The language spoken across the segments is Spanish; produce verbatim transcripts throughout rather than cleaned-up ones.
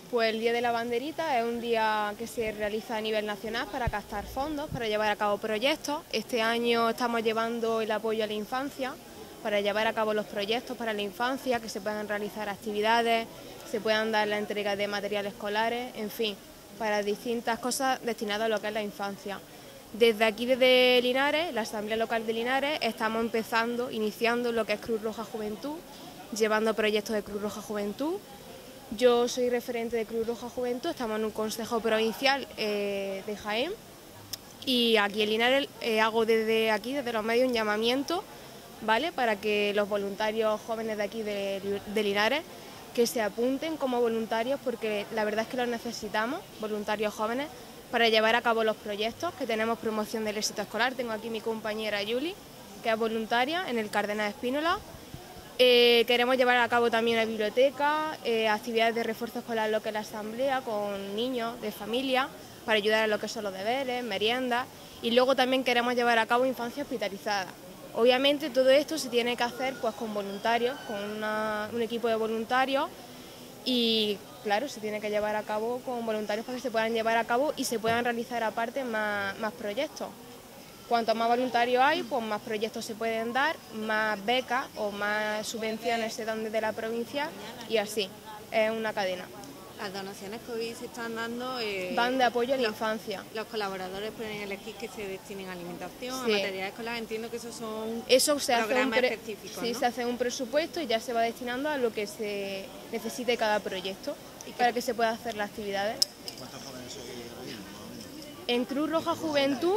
Pues el Día de la Banderita es un día que se realiza a nivel nacional para captar fondos, para llevar a cabo proyectos. Este año estamos llevando el apoyo a la infancia, para llevar a cabo los proyectos para la infancia, que se puedan realizar actividades, se puedan dar la entrega de materiales escolares, en fin, para distintas cosas destinadas a lo que es la infancia. Desde aquí, desde Linares, la Asamblea Local de Linares, estamos empezando, iniciando lo que es Cruz Roja Juventud, llevando proyectos de Cruz Roja Juventud. Yo soy referente de Cruz Roja Juventud, estamos en un consejo provincial eh, de Jaén y aquí en Linares eh, hago desde aquí, desde los medios, un llamamiento, ¿vale?, para que los voluntarios jóvenes de aquí de, de Linares que se apunten como voluntarios, porque la verdad es que los necesitamos, voluntarios jóvenes, para llevar a cabo los proyectos, que tenemos promoción del éxito escolar. Tengo aquí mi compañera Yuli, que es voluntaria en el Cardenal Espínola. Eh, queremos llevar a cabo también la biblioteca, eh, actividades de refuerzo escolar en lo que es la asamblea, con niños de familia, para ayudar en lo que son los deberes, meriendas, y luego también queremos llevar a cabo infancia hospitalizada. Obviamente todo esto se tiene que hacer pues con voluntarios, con una, un equipo de voluntarios, y claro, se tiene que llevar a cabo con voluntarios para que se puedan llevar a cabo y se puedan realizar aparte más, más proyectos. Cuanto más voluntarios hay, pues más proyectos se pueden dar, más becas o más subvenciones se dan desde la provincia y así, es una cadena. Las donaciones que hoy se están dando eh, van de apoyo a la los, infancia. Los colaboradores pueden elegir que se destinen a alimentación, sí. a material escolar. Entiendo que esos son Eso se programas hace un específicos, Sí, ¿no? se hace un presupuesto y ya se va destinando a lo que se necesite cada proyecto ¿Y para que se pueda hacer las actividades. ¿Cuántos jóvenes sois ahora mismo? En Cruz Roja Juventud,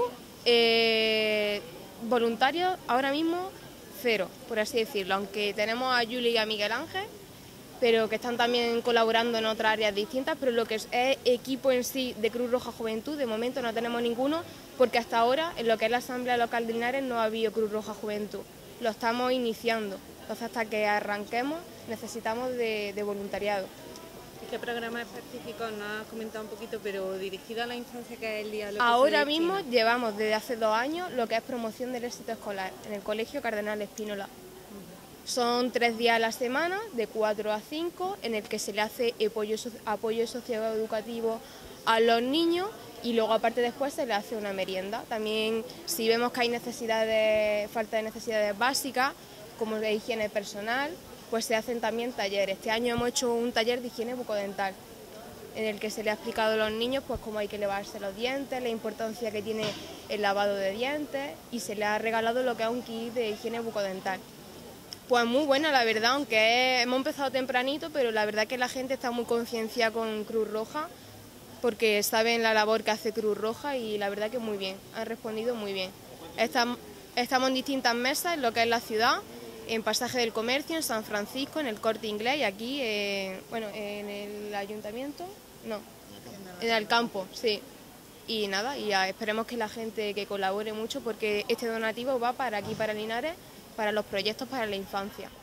eh, voluntarios ahora mismo cero, por así decirlo, aunque tenemos a Yuli y a Miguel Ángel, pero que están también colaborando en otras áreas distintas, pero lo que es, es equipo en sí de Cruz Roja Juventud, de momento no tenemos ninguno, porque hasta ahora, en lo que es la Asamblea Local de Linares, no ha habido Cruz Roja Juventud. Lo estamos iniciando, entonces hasta que arranquemos necesitamos de, de voluntariado. ¿Y qué programa específico? Nos has comentado un poquito, pero dirigido a la infancia, que es el día a lo que Ahora se mismo destina. llevamos desde hace dos años lo que es promoción del éxito escolar en el Colegio Cardenal Espínola. Son tres días a la semana, de cuatro a cinco, en el que se le hace apoyo, apoyo socioeducativo a los niños y luego aparte después se le hace una merienda. También si vemos que hay necesidades, falta de necesidades básicas, como de higiene personal, pues se hacen también talleres. Este año hemos hecho un taller de higiene bucodental, en el que se le ha explicado a los niños pues cómo hay que lavarse los dientes, la importancia que tiene el lavado de dientes, y se le ha regalado lo que es un kit de higiene bucodental. Pues muy buena, la verdad, aunque hemos empezado tempranito, pero la verdad que la gente está muy concienciada con Cruz Roja, porque saben la labor que hace Cruz Roja y la verdad que muy bien, han respondido muy bien. Estamos, estamos en distintas mesas en lo que es la ciudad, en Pasaje del Comercio, en San Francisco, en el Corte Inglés y aquí, eh, bueno, en el Ayuntamiento, no, en el campo, sí. Y nada, y ya esperemos que la gente que colabore mucho, porque este donativo va para aquí, para Linares, para los proyectos para la infancia.